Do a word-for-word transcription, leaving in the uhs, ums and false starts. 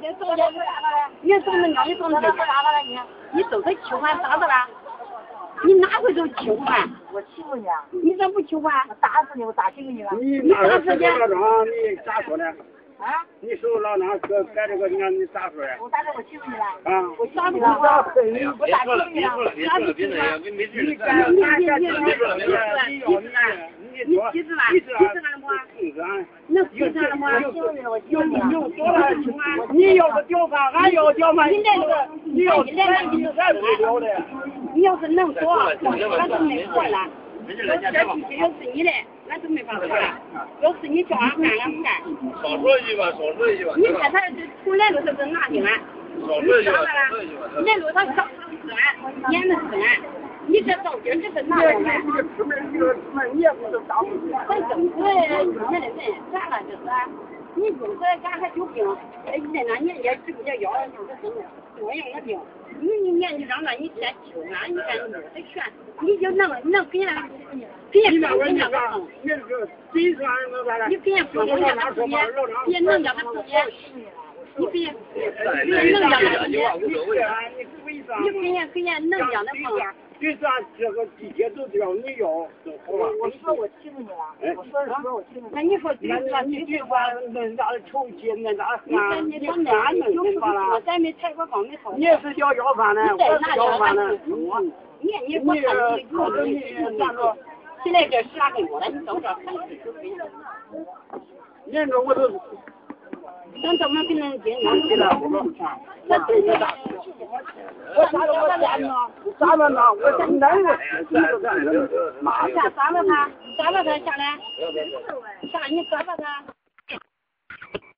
这走的，你走那鸟，你走那哪个了你？你走他求还咋的了？你哪回都求还？ 我欺负你啊？ 你咋不求还？ 我打死你，我打欺负你了。 你哪个是老张？你咋说呢？ 啊？ 你手老张搁搁这个，你看你咋说呀？ 我咋的？我欺负你了？ 啊？ 我欺负你了？我打欺负你了？ 别说了，别说了，别说了，别那样，没没事。 你干你干干你你别说了，别说了，你要你你几次了？几次了么？能几次了么？ 有有多了？你要是屌饭，俺要屌饭，你这你要你咱不屌的。 你要是能说，俺都没说了。我这脾气要是你的，俺都没法说了。要是你叫俺干，俺不干。 少说一句吧，少说一句吧。 你看他这从来路都是哪里来？ 少说一句吧，少说一句吧。 来路他上酸，演的酸。你这到底这是哪里来？ 你这出门这个出门你也不是当不了。 咱政府年的人咋了这是？你不是咱还有病？哎，在那年年治不了腰，就是生多样的病。你你年纪长了，你先求俺，你看你这劝，你就能能给人给人帮人家个碰， 你这个谁说俺能咋了？ 你给人碰人家个自己，别弄家个自己，你给人别弄家个自己，你给人给人弄家的碰。 对咱这个地铁都掉，你要就好了。 我说我欺负你了，我说是说我欺负你。 那你说那那你这话恁咋臭气，恁咋干？你咱干没恁咋了？ 咱没抬过高没掏。 你是要要饭呢，我是要饭呢。 你你我看你告诉你，咱说现在这十来个月了，你到这还是收费？ 人家我都。 咱怎么给恁给你了？我对你咋？我啥都我干呢？咋了呢？我现在我马下杀了他，杀了他下来，杀你杀了他。